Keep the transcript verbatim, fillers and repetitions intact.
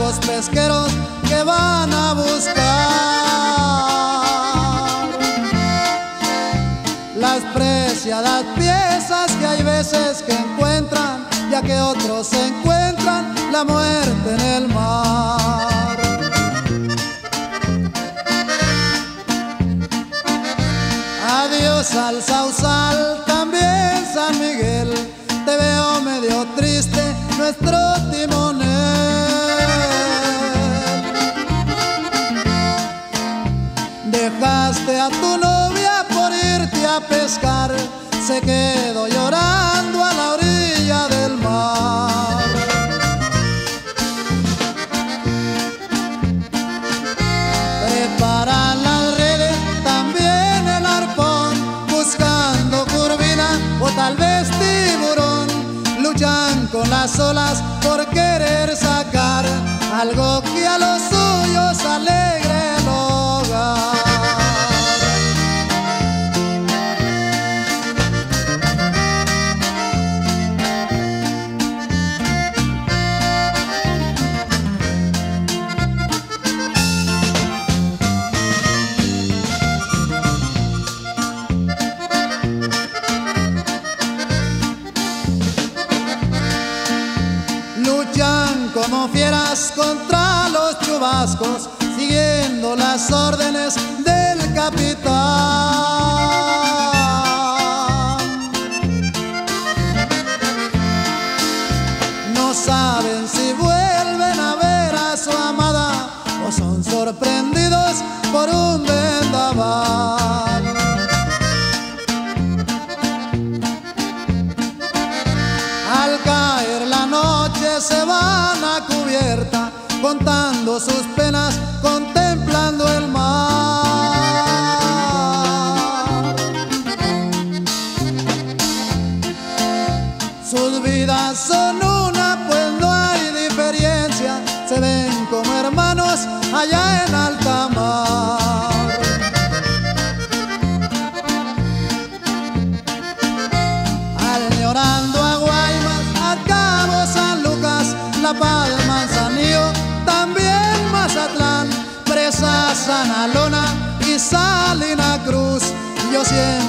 los pesqueros que van a buscar las preciadas piezas que hay veces que encuentran, ya que otros encuentran la muerte en el mar. Adiós al Sausal, también San Miguel, te veo medio triste, nuestro timonel. Dejaste a tu novia por irte a pescar, se quedó llorando a la orilla del mar. Preparan las redes, también el arpón, buscando curvina o tal vez tiburón. Luchan con las olas por querer sacar algo que a los suyos alegre el hogar. Luchan como fieras contra los chubascos, siguiendo las órdenes del capitán. No saben si vuelven a ver a su amada o son sorprendidos por un vendaval. Al caer la noche se van a cubierta, contando sus penas, contemplando el mar. Sus vidas son una, pues no hay diferencia, se ven como hermanos allá en alta mar. Añorando a Guaymas, a Cabo San Lucas, La Paz, Manzanillo, también Mazatlán, Presa, Sanalona y Salina Cruz, yo siempre